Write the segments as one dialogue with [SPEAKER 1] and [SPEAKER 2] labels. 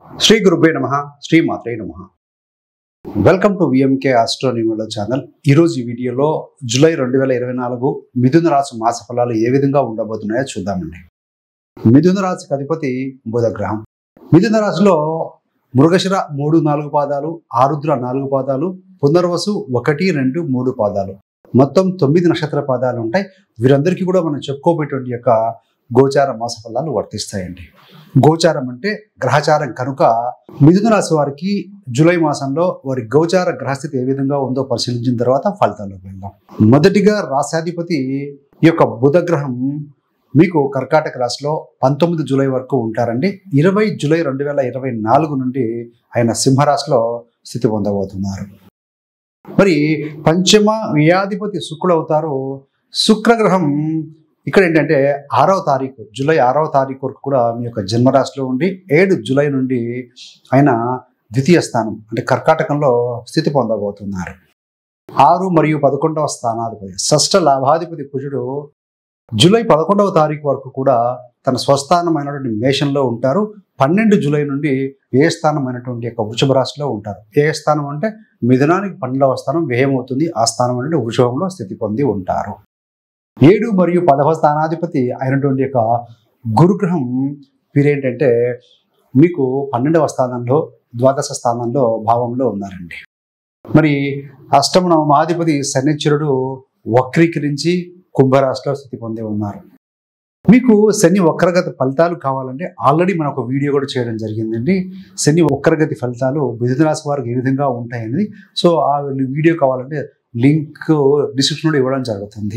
[SPEAKER 1] శ్రీ గురుభే నమః, శ్రీ మాత్రే నమః. వెల్కమ్ టు విఎంకే ఆస్ట్రోనిమల్ ఛానల్. ఈరోజు ఈ వీడియోలో జూలై 2024 మిథున రాశి మాస ఫలాలు ఏ విధంగా ఉండబోతున్నాయో చూద్దామండి. మిథున రాశికి అధిపతి బుధ గ్రహం. మిథున రాశిలో మృగశిర 3-4 పాదాలు, ఆరుద్ర 4 పాదాలు, పునర్వసు 1, 2, 3 పాదాలు, మొత్తం 9 నక్షత్ర పాదాలు ఉంటాయి. వీరందరికీ కూడా మనం చెప్పుకోబోయేటువంటి యొక్క గోచార మాస ఫలాలు వర్తిస్తాయండి. గోచారం అంటే గ్రహచారం కనుక మిథున రాశి వారికి జూలై మాసంలో వారి గోచార గ్రహస్థితి ఏ విధంగా ఉందో పరిశీలించిన తర్వాత ఫలితాల్లోకి వెళ్దాం. మొదటిగా రాశాధిపతి ఈ యొక్క బుధ గ్రహం మీకు కర్కాటక రాశిలో 19 జూలై వరకు ఉంటారండి. 20 జూలై 2024 నుండి ఆయన సింహరాశిలో స్థితి పొందబోతున్నారు. మరి పంచమ వ్యయాధిపతి శుక్రుడు అవుతారు. శుక్రగ్రహం ఇక్కడ ఏంటంటే 6వ తారీఖు జూలై 6వ తారీఖు వరకు కూడా మీ యొక్క జన్మరాశిలో ఉండి 7 జూలై నుండి ఆయన ద్వితీయ స్థానం అంటే కర్కాటకంలో స్థితి పొందబోతున్నారు. 6 మరియు 11వ స్థానాధిపతి షష్ఠ లాభాధిపతి కుజుడు జూలై 11వ తారీఖు వరకు కూడా తన స్వస్థానమైనటువంటి మేషంలో ఉంటారు. 12 జూలై నుండి ఏ స్థానమైనటువంటి యొక్క వృషభ రాశిలో ఉంటారు. ఏ స్థానం అంటే మిథునానికి 12వ స్థానం వ్యయం అవుతుంది. ఆ స్థానం అంటే వృషభంలో స్థితి పొంది ఉంటారు. 7 మరియు 10వ స్థానాధిపతి అయినటువంటి యొక్క గురుగ్రహం వీరేంటంటే మీకు 12వ స్థానంలో ద్వాదశ స్థానంలో భావంలో ఉన్నారండి. మరి అష్టమ నవమాధిపతి శనిశ్చరుడు వక్రీకరించి కుంభరాశిలో స్థితి పొంది ఉన్నారు. మీకు శని వక్రగతి ఫలితాలు కావాలంటే ఆల్రెడీ మనం ఒక వీడియో కూడా చేయడం జరిగిందండి. శని వక్రగతి ఫలితాలు మిథున రాశి వారికి ఏ విధంగా ఉంటాయనేది. సో ఆ వీడియో కావాలంటే లింక్ డిస్క్రిప్షన్లో ఇవ్వడం జరుగుతుంది.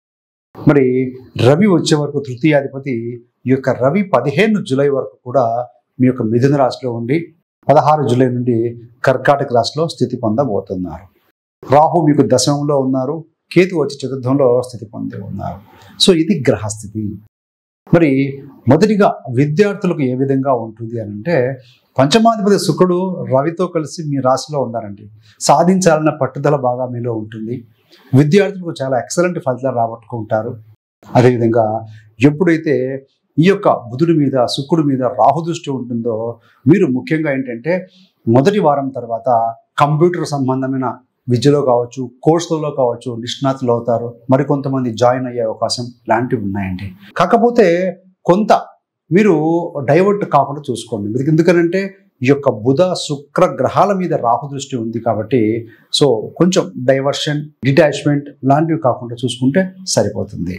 [SPEAKER 1] మరి రవి వచ్చే వరకు తృతీయాధిపతి ఈ యొక్క రవి 15 జూలై వరకు కూడా మీ యొక్క మిథున రాశిలో ఉండి 16 జూలై నుండి కర్కాటక రాశిలో స్థితి పొందబోతున్నారు. రాహు మీకు దశమంలో ఉన్నారు. కేతు వచ్చి చతుర్థంలో స్థితి పొంది ఉన్నారు. సో ఇది గ్రహస్థితి. మరి మొదటిగా విద్యార్థులకు ఏ విధంగా ఉంటుంది అని అంటే పంచమాధిపతి శుక్రుడు రవితో కలిసి మీ రాశిలో ఉన్నారండి. సాధించాలన్న పట్టుదల బాగా మీలో ఉంటుంది. విద్యార్థులకు చాలా ఎక్సలెంట్ ఫలితాలు రాబట్టుకుంటారు. అదేవిధంగా ఎప్పుడైతే ఈ యొక్క బుధుడి మీద శుక్రుడి మీద రాహు దృష్టి ఉంటుందో మీరు ముఖ్యంగా ఏంటంటే మొదటి వారం తర్వాత కంప్యూటర్ సంబంధమైన విద్యలో కావచ్చు, కోర్సులలో కావచ్చు నిష్ణాతులు అవుతారు. మరికొంతమంది జాయిన్ అయ్యే అవకాశం లాంటివి ఉన్నాయండి. కాకపోతే కొంత మీరు డైవర్ట్ కాకుండా చూసుకోండి. మీరు ఎందుకనంటే ఈ యొక్క బుధ శుక్ర గ్రహాల మీద రాహు దృష్టి ఉంది కాబట్టి సో కొంచెం డైవర్షన్, డిటాచ్మెంట్ లాంటివి కాకుండా చూసుకుంటే సరిపోతుంది.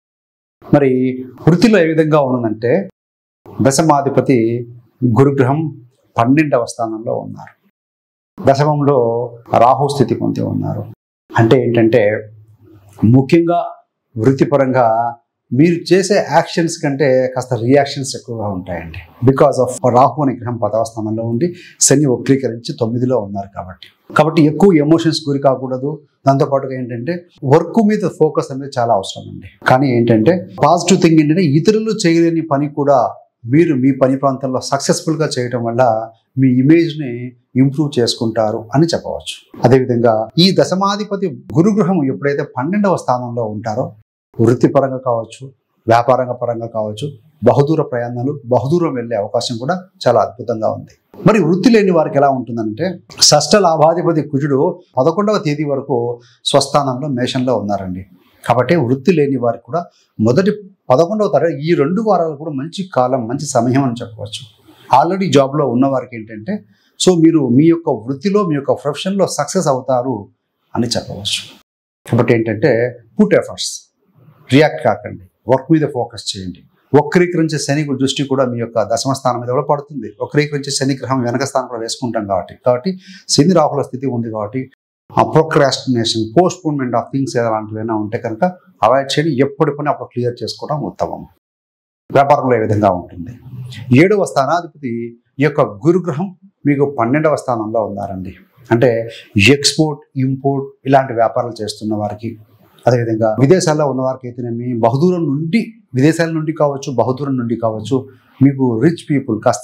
[SPEAKER 1] మరి వృత్తిలో ఏ విధంగా ఉన్నదంటే దశమాధిపతి గురుగ్రహం 12వ స్థానంలో ఉన్నారు. దశమంలో రాహు స్థితి పొంది ఉన్నారు. అంటే ఏంటంటే ముఖ్యంగా వృత్తిపరంగా మీరు చేసే యాక్షన్స్ కంటే కాస్త రియాక్షన్స్ ఎక్కువగా ఉంటాయండి. బికాస్ ఆఫ్ రాహు అనే గ్రహం 10వ స్థానంలో ఉండి శని వక్రీకరించి 9లో ఉన్నారు కాబట్టి ఎక్కువ ఎమోషన్స్ గురి కాకూడదు. దాంతోపాటుగా ఏంటంటే వర్క్ మీద ఫోకస్ అనేది చాలా అవసరం అండి. కానీ ఏంటంటే పాజిటివ్ థింగ్ ఏంటంటే ఇతరులు చేయలేని పని కూడా మీరు మీ పని ప్రాంతంలో సక్సెస్ఫుల్గా చేయడం వల్ల మీ ఇమేజ్ని ఇంప్రూవ్ చేసుకుంటారు అని చెప్పవచ్చు. అదేవిధంగా ఈ దశమాధిపతి గురుగ్రహం ఎప్పుడైతే 12వ స్థానంలో ఉంటారో వృత్తిపరంగా కావచ్చు, వ్యాపారంగా పరంగా కావచ్చు, బహుదూర ప్రయాణాలు, బహుదూరం వెళ్ళే అవకాశం కూడా చాలా అద్భుతంగా ఉంది. మరి వృత్తి లేని వారికి ఎలా ఉంటుందంటే షష్ఠ లాభాధిపతి కుజుడు 11వ తేదీ వరకు స్వస్థానంలో మేషంలో ఉన్నారండి. కాబట్టి వృత్తి లేని వారికి కూడా మొదటి 11వ తారీఖు ఈ 2 వారాలు కూడా మంచి కాలం, మంచి సమయం అని చెప్పవచ్చు. ఆల్రెడీ జాబ్లో ఉన్న వారికి ఏంటంటే సో మీరు మీ యొక్క వృత్తిలో మీ యొక్క ప్రొఫెషన్లో సక్సెస్ అవుతారు అని చెప్పవచ్చు. కాబట్టి ఏంటంటే పుట్ ఎఫర్ట్స్, రియాక్ట్ కాకండి, వర్క్ మీద ఫోకస్ చేయండి. వక్రీకరించే శని దృష్టి కూడా మీ యొక్క దశమ స్థానం మీద కూడా పడుతుంది. వక్రీకరించే శని గ్రహం వెనక స్థానం కూడా వేసుకుంటాం కాబట్టి శని రాహుల స్థితి ఉంది కాబట్టి ప్రొక్రాస్టినేషన్, పోస్ట్పోన్మెంట్ ఆఫ్ థింగ్స్ అలాంటివైనా ఉంటే కనుక అవాయిడ్ చేయండి. ఎప్పటి పని అప్పుడు క్లియర్ చేసుకోవడం ఉత్తమం. వ్యాపారంలో ఏ విధంగా ఉంటుంది 7వ స్థానాధిపతి ఈ యొక్క గురుగ్రహం మీకు 12వ స్థానంలో ఉన్నారండి. అంటే ఎక్స్పోర్ట్, ఇంపోర్ట్ ఇలాంటి వ్యాపారాలు చేస్తున్న వారికి, అదేవిధంగా విదేశాల్లో ఉన్న వారికి అయితేనేమి బహుదూరం నుండి విదేశాల నుండి కావచ్చు, బహుదూరం నుండి కావచ్చు, మీకు రిచ్ పీపుల్ కాస్త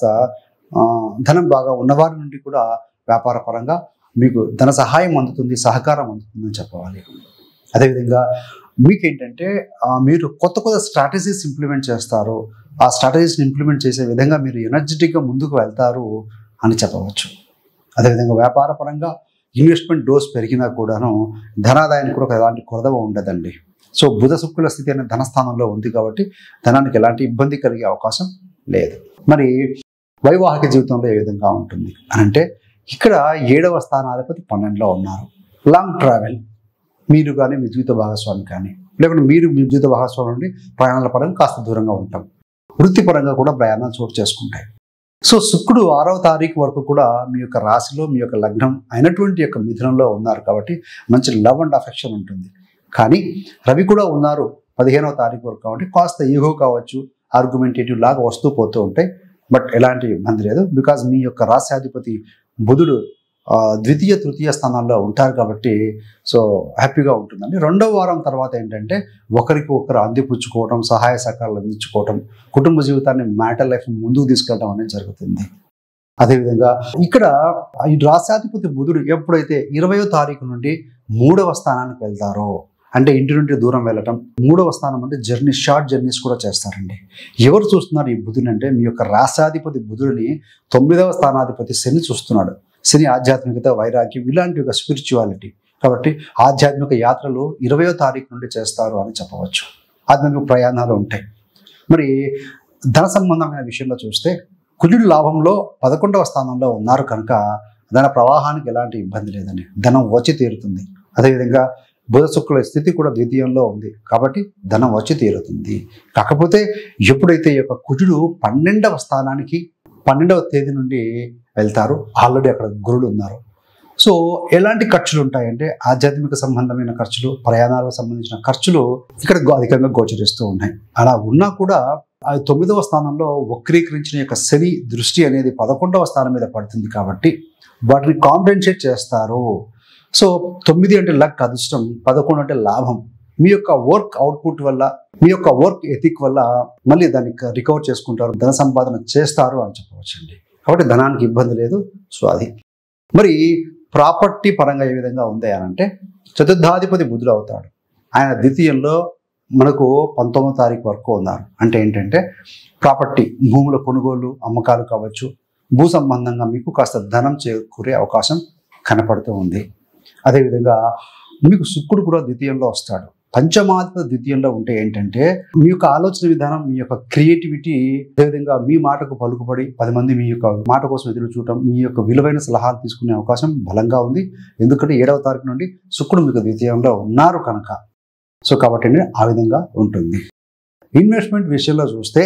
[SPEAKER 1] ధనం బాగా ఉన్నవారి నుండి కూడా వ్యాపార పరంగా మీకు ధన సహాయం అందుతుంది, సహకారం అందుతుందని చెప్పవాలి. అదేవిధంగా మీకేంటంటే మీరు కొత్త కొత్త స్ట్రాటజీస్ ఇంప్లిమెంట్ చేస్తారు. ఆ స్ట్రాటజీస్ని ఇంప్లిమెంట్ చేసే విధంగా మీరు ఎనర్జెటిక్గా ముందుకు వెళ్తారు అని చెప్పవచ్చు. అదేవిధంగా వ్యాపార పరంగా ఇన్వెస్ట్మెంట్ డోస్ పెరిగినా కూడాను ధనాదాయానికి కూడా ఎలాంటి కొరత ఉండదండి. సో బుధ శుక్రుల స్థితి అనేది ధనస్థానంలో ఉంది కాబట్టి ధనానికి ఎలాంటి ఇబ్బంది కలిగే అవకాశం లేదు. మరి వైవాహిక జీవితంలో ఏ విధంగా ఉంటుంది అని అంటే ఇక్కడ 7వ స్థానాధిపతి 12లో ఉన్నారు. లాంగ్ ట్రావెల్, మీరు కానీ మీ జీవిత భాగస్వామి కానీ, లేకుంటే మీరు మీ జీవిత భాగస్వామి నుండి ప్రయాణాల పరంగా కాస్త దూరంగా ఉంటాం. వృత్తిపరంగా కూడా ప్రయాణాలు చోటు చేసుకుంటాయి. సో శుక్రుడు 6వ తారీఖు వరకు కూడా మీ యొక్క రాశిలో మీ యొక్క లగ్నం అయినటువంటి యొక్క మిథునంలో ఉన్నారు కాబట్టి మంచి లవ్ అండ్ అఫెక్షన్ ఉంటుంది. కానీ రవి కూడా ఉన్నారు 15వ తారీఖు వరకు కాబట్టి కాస్త ఈగో కావచ్చు, ఆర్గ్యుమెంటేటివ్ లాగా వస్తూ పోతూ ఉంటాయి. బట్ ఎలాంటి ఇబ్బంది లేదు. బికాజ్ మీ యొక్క రాశ్యాధిపతి బుధుడు ద్వితీయ తృతీయ స్థానాల్లో ఉంటారు కాబట్టి సో హ్యాపీగా ఉంటుందండి. 2వ వారం తర్వాత ఏంటంటే ఒకరికి ఒకరు అందిపుచ్చుకోవడం, సహాయ సహకారాలు అందించుకోవడం, కుటుంబ జీవితాన్ని మ్యాటర్ లైఫ్ ముందుకు తీసుకెళ్ళడం అనేది జరుగుతుంది. అదేవిధంగా ఇక్కడ ఈ రాశ్యాధిపతి బుధుడు ఎప్పుడైతే 20వ తారీఖు నుండి 3వ స్థానానికి వెళ్తారో, అంటే ఇంటి నుండి దూరం వెళ్ళటం, 3వ స్థానం అంటే జర్నీ, షార్ట్ జర్నీస్ కూడా చేస్తారండి. ఎవరు చూస్తున్నారు ఈ బుధుని అంటే మీ యొక్క రాశ్యాధిపతి బుధుడిని 9వ స్థానాధిపతి శని చూస్తున్నాడు. శని ఆధ్యాత్మికత, వైరాగ్యం ఇలాంటి ఒక స్పిరిచువాలిటీ కాబట్టి ఆధ్యాత్మిక యాత్రలు 20వ తారీఖు నుండి చేస్తారు అని చెప్పవచ్చు. ఆధ్యాత్మిక ప్రయాణాలు ఉంటాయి. మరి ధన సంబంధమైన విషయంలో చూస్తే కుజుడు లాభంలో 11వ స్థానంలో ఉన్నారు కనుక ధన ప్రవాహానికి ఎలాంటి ఇబ్బంది లేదని, ధనం వచ్చి తీరుతుంది. అదేవిధంగా బుధ శుక్రుల స్థితి కూడా ద్వితీయంలో ఉంది కాబట్టి ధనం వచ్చి తీరుతుంది. కాకపోతే ఎప్పుడైతే ఈ యొక్క కుజుడు 12వ స్థానానికి 12వ తేదీ నుండి వెళ్తారు, ఆల్రెడీ అక్కడ గురుడు ఉన్నారు. సో ఎలాంటి ఖర్చులు ఉంటాయంటే ఆధ్యాత్మిక సంబంధమైన ఖర్చులు, ప్రయాణాలకు సంబంధించిన ఖర్చులు ఇక్కడ అధికంగా గోచరిస్తూ ఉన్నాయి. అలా ఉన్నా కూడా ఆ 9వ స్థానంలో వక్రీకరించిన యొక్క శని దృష్టి అనేది 11వ స్థానం మీద పడుతుంది కాబట్టి వాటిని కాంపెన్సేట్ చేస్తారు. సో 9 అంటే లక్, అదృష్టం, 11 అంటే లాభం. మీ యొక్క వర్క్ అవుట్పుట్ వల్ల, మీ యొక్క వర్క్ ఎథిక్ వల్ల మళ్ళీ దాన్ని రికవర్ చేసుకుంటారు, ధన సంపాదన చేస్తారు అని చెప్పవచ్చండి. కాబట్టి ధనానికి ఇబ్బంది లేదు. సో అది మరి ప్రాపర్టీ పరంగా ఏ విధంగా ఉంది అని అంటే చతుర్థాధిపతి బుధుడు అవుతాడు. ఆయన ద్వితీయంలో మనకు 19వ తారీఖు వరకు ఉన్నారు. అంటే ఏంటంటే ప్రాపర్టీ, భూముల కొనుగోలు అమ్మకాలు కావచ్చు, భూ సంబంధంగా మీకు కాస్త ధనం చేకూరే అవకాశం కనపడుతూ ఉంది. అదేవిధంగా మీకు శుక్రుడు కూడా ద్వితీయంలో వస్తాడు. పంచమాధిపతి ద్వితీయంలో ఉంటే ఏంటంటే మీ యొక్క ఆలోచన విధానం, మీ యొక్క క్రియేటివిటీ, అదేవిధంగా మీ మాటకు పలుకుబడి 10 మంది మీ యొక్క మాట కోసం ఎదురు చూడటం, మీ యొక్క విలువైన సలహాలు తీసుకునే అవకాశం బలంగా ఉంది. ఎందుకంటే 7వ తారీఖు నుండి శుక్రుడు మీకు ద్వితీయంలో ఉన్నారు కనుక. సో కాబట్టి ఆ విధంగా ఉంటుంది. ఇన్వెస్ట్మెంట్ విషయంలో చూస్తే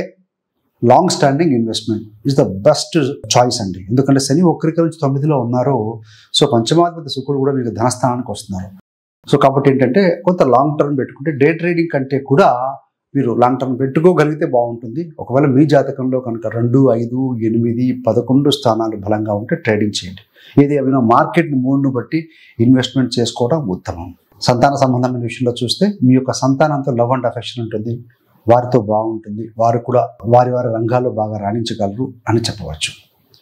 [SPEAKER 1] long standing investment is the best choice అండి. ఎందుకంటే శని వక్రీకరించి 9లో ఉన్నారు. సో పంచమాధిపతి శుక్రుడు కూడా మీకు ధనస్థానానికి వస్తున్నారు. సో కాబట్టి ఏంటంటే కొంత లాంగ్ టర్మ్ పెట్టుకుంటే డే ట్రేడింగ్ కంటే కూడా మీరు లాంగ్ టర్మ్ పెట్టుకోగలిగితే బాగుంటుంది. ఒకవేళ మీ జాతకంలో కనుక 2, 5, 8, 11 స్థానాలు బలంగా ఉంటే ట్రేడింగ్ చేయండి. ఏది ఏమైనా మార్కెట్ మూడ్ను బట్టి ఇన్వెస్ట్మెంట్ చేసుకోవడం ఉత్తమం. సంతాన సంబంధమైన విషయంలో చూస్తే మీ యొక్క సంతానంతో లవ్ అండ్ అఫెక్షన్ ఉంటుంది, వారితో బాగుంటుంది, వారు కూడా వారి వారి రంగాల్లో బాగా రాణించగలరు అని చెప్పవచ్చు.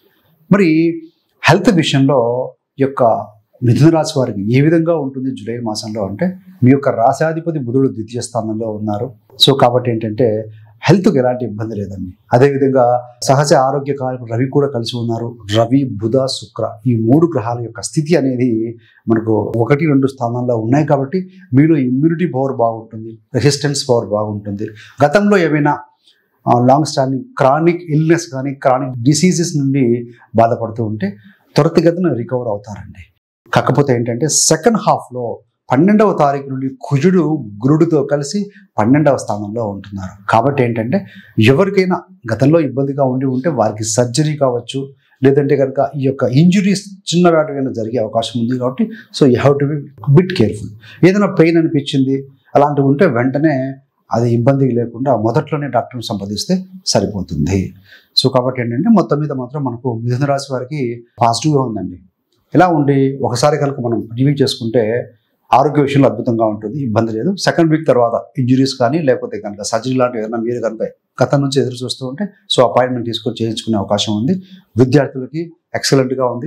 [SPEAKER 1] మరి హెల్త్ విషయంలో యొక్క మిథున రాశి వారికి ఏ విధంగా ఉంటుంది జూలై మాసంలో అంటే మీ యొక్క రాశ్యాధిపతి బుధుడు ద్వితీయ స్థానంలో ఉన్నారు. సో కాబట్టి ఏంటంటే హెల్త్కి ఎలాంటి ఇబ్బంది లేదండి. అదేవిధంగా సహజ ఆరోగ్యకారకులు రవి కూడా కలిసి ఉన్నారు. రవి, బుధ, శుక్ర ఈ 3 గ్రహాల యొక్క స్థితి అనేది మనకు 1, 2 స్థానాల్లో ఉన్నాయి కాబట్టి మీలో ఇమ్యూనిటీ పవర్ బాగుంటుంది, రెసిస్టెన్స్ పవర్ బాగుంటుంది. గతంలో ఏమైనా లాంగ్ స్టాండింగ్ క్రానిక్ ఇల్నెస్ కానీ క్రానిక్ డిసీజెస్ నుండి బాధపడుతూ ఉంటే త్వరితగతిన రికవర్ అవుతారండి. కాకపోతే ఏంటంటే సెకండ్ హాఫ్లో 12వ తారీఖు నుండి కుజుడు గురుడితో కలిసి 12వ స్థానంలో ఉంటున్నారు. కాబట్టి ఏంటంటే ఎవరికైనా గతంలో ఇబ్బందిగా ఉంటే వారికి సర్జరీ కావచ్చు, లేదంటే కనుక ఈ యొక్క ఇంజురీస్ చిన్నవాటికైనా జరిగే అవకాశం ఉంది. కాబట్టి so you have to be bit careful. ఏదైనా పెయిన్ అనిపించింది అలాంటివి ఉంటే వెంటనే అది ఇబ్బందికి లేకుండా మొదట్లోనే డాక్టర్ని సంప్రదిస్తే సరిపోతుంది. సో కాబట్టి ఏంటంటే మొత్తం మీద మాత్రం మనకు మిథున రాశి వారికి పాజిటివ్గా ఉందండి. ఇలా ఉండి ఒకసారి కనుక మనం రివ్యూ చేసుకుంటే ఆరోగ్య విషయంలో అద్భుతంగా ఉంటుంది, ఇబ్బంది లేదు. సెకండ్ వీక్ తర్వాత ఇంజురీస్ కానీ లేకపోతే కనుక సర్జరీ లాంటివి ఏదైనా మీరు కనుక గతం నుంచి ఎదురు చూస్తూ ఉంటే సో అపాయింట్మెంట్ తీసుకొని చేయించుకునే అవకాశం ఉంది. విద్యార్థులకి ఎక్సలెంట్గా ఉంది.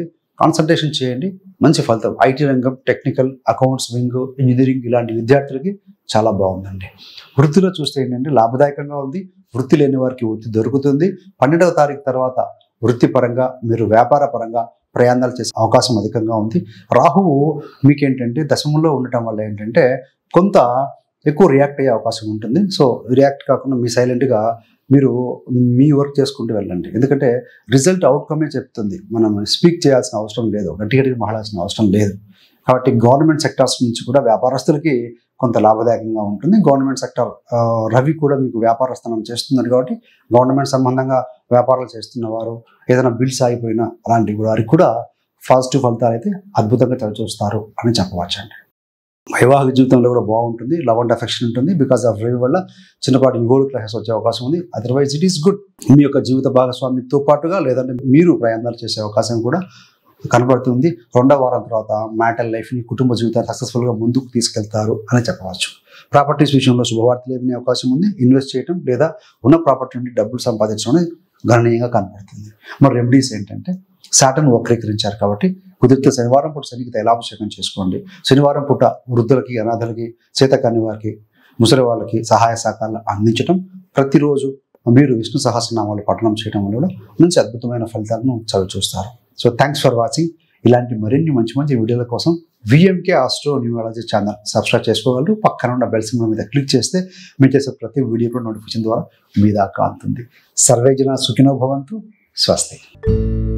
[SPEAKER 1] కాన్సల్టేషన్ చేయండి, మంచి ఫలితం. ఐటీ రంగం, టెక్నికల్, అకౌంట్స్ వింగ్, ఇంజనీరింగ్ ఇలాంటి విద్యార్థులకి చాలా బాగుందండి. వృత్తిలో చూస్తే ఏంటంటే లాభదాయకంగా ఉంది. వృత్తి లేని వారికి వృత్తి దొరుకుతుంది. 12వ తారీఖు తర్వాత వృత్తిపరంగా మీరు వ్యాపార పరంగా ప్రయాణాలు చేసే అవకాశం అధికంగా ఉంది. రాహువు మీకేంటంటే దశమంలో ఉండటం వల్ల ఏంటంటే కొంత ఎక్కువ రియాక్ట్ అయ్యే అవకాశం ఉంటుంది. సో రియాక్ట్ కాకుండా మీ సైలెంట్గా మీరు మీ వర్క్ చేసుకుంటూ వెళ్ళండి. ఎందుకంటే రిజల్ట్ అవుట్కమే చెప్తుంది. మనం స్పీక్ చేయాల్సిన అవసరం లేదు, గట్టిగా మాట్లాడాల్సిన అవసరం లేదు. కాబట్టి గవర్నమెంట్ సెక్టార్స్ నుంచి కూడా వ్యాపారస్తులకి కొంత లాభదాయకంగా ఉంటుంది. గవర్నమెంట్ సెక్టార్ రవి కూడా మీకు వ్యాపారస్థానం చేస్తుంది కాబట్టి గవర్నమెంట్ సంబంధంగా వ్యాపారాలు చేస్తున్న వారు, ఏదైనా బిల్స్ ఆగిపోయినా అలాంటి వారికి కూడా పాజిటివ్ ఫలితాలు అయితే అద్భుతంగా చవిచూస్తారు అని చెప్పవచ్చండి. వైవాహిక జీవితంలో కూడా బాగుంటుంది. లవ్ అండ్ అఫెక్షన్ ఉంటుంది. బికాస్ ఆఫ్ రవి వల్ల చిన్నపాటి యుగోలు క్లాసెస్ వచ్చే అవకాశం ఉంది. Otherwise it is good. మీ యొక్క జీవిత భాగస్వామితో పాటుగా లేదంటే మీరు ప్రయాణాలు చేసే అవకాశం కూడా కనబడుతుంది. 2వ వారం తర్వాత మ్యాటల్ లైఫ్ని, కుటుంబ జీవితాన్ని సక్సెస్ఫుల్గా ముందుకు తీసుకెళ్తారు అని చెప్పవచ్చు. ప్రాపర్టీస్ విషయంలో శుభవార్తలు వినే అవకాశం ఉంది. ఇన్వెస్ట్ చేయడం లేదా ఉన్న ప్రాపర్టీ నుండి డబ్బులు సంపాదించడం అనేది గణనీయంగా కనబడుతుంది. మరి రెమెడీస్ ఏంటంటే సాటర్న్ వక్రీకరించారు కాబట్టి కుదిరితే శనివారం పూట శనికి తైలాభిషేకం చేసుకోండి. శనివారం పూట వృద్ధులకి, అనాథలకి, చేతకాని వారికి, ముసలి వాళ్ళకి సహాయ సహకారాలు అందించడం, ప్రతిరోజు మీరు విష్ణు సహస్రనామాలు పఠనం చేయడం వల్ల మంచి అద్భుతమైన ఫలితాలను చవిచూస్తారు. So thanks for watching. ఇలాంటి మరిన్ని మంచి మంచి వీడియోల కోసం VMK astro numerology channel subscribe చేసుకోగలరు. పక్కన ఉన్న బెల్ సింబల్ మీద క్లిక్ చేస్తే మీరు చేసే ప్రతి వీడియో కూడా నోటిఫికేషన్ ద్వారా మీ దాకా అందుతుంది. సర్వే జన సుఖినో భవంతు. స్వస్తి.